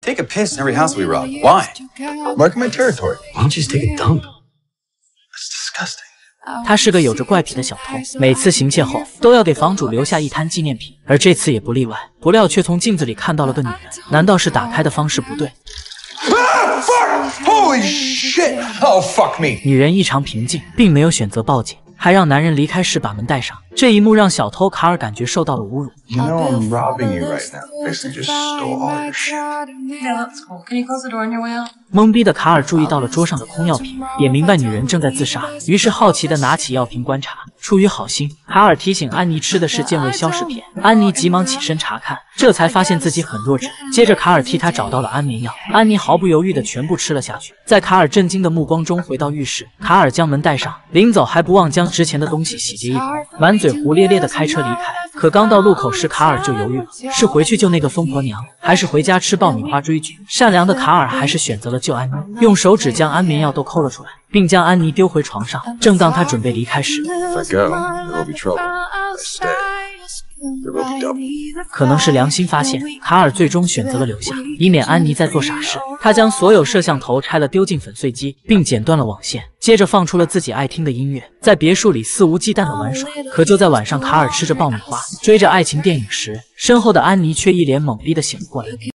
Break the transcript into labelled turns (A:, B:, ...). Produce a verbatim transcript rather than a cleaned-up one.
A: take a piss in every house we rob. Why?
B: Mark my territory.
A: Why don't you just take a dump? That's disgusting.
C: 他是个有着怪癖的小偷，每次行窃后都要给房主留下一摊纪念品，而这次也不例外。不料却从镜子里看到了个女人，难道是打开的方式不对？
B: Ah, fuck! Holy shit! Oh, fuck me!
C: 女人异常平静，并没有选择报警，还让男人离开时把门带上。这一幕让小偷卡尔感觉受到了侮辱。
B: You know I'm robbing you right now. Basically just stole all your shit.
D: Yeah, that's cool. Can you close the door on your way out?
C: 懵逼的卡尔注意到了桌上的空药瓶，也明白女人正在自杀，于是好奇地拿起药瓶观察。出于好心，卡尔提醒安妮吃的是健胃消食片。安妮急忙起身查看，这才发现自己很弱智。接着卡尔替她找到了安眠药，安妮毫不犹豫地全部吃了下去。在卡尔震惊的目光中回到浴室，卡尔将门带上，临走还不忘将值钱的东西洗劫一空，满嘴胡咧咧地开车离开。可刚到路口时，卡尔就犹豫了，是回去救那个疯婆娘，还是回家吃爆米花追剧？善良的卡尔还是选择了救安妮，用手指将安眠药都抠了出来，并将安妮丢回床上。正当他准备离开时，
B: If I go, there will be trouble. If I stay, there will be double.
C: 可能是良心发现，卡尔最终选择了留下，以免安妮再做傻事。他将所有摄像头拆了，丢进粉碎机，并剪断了网线，接着放出了自己爱听的音乐，在别墅里肆无忌惮的玩耍。可就在晚上，卡尔吃着爆米花，追着爱情电影时，身后的安妮却一脸懵逼的醒了过来。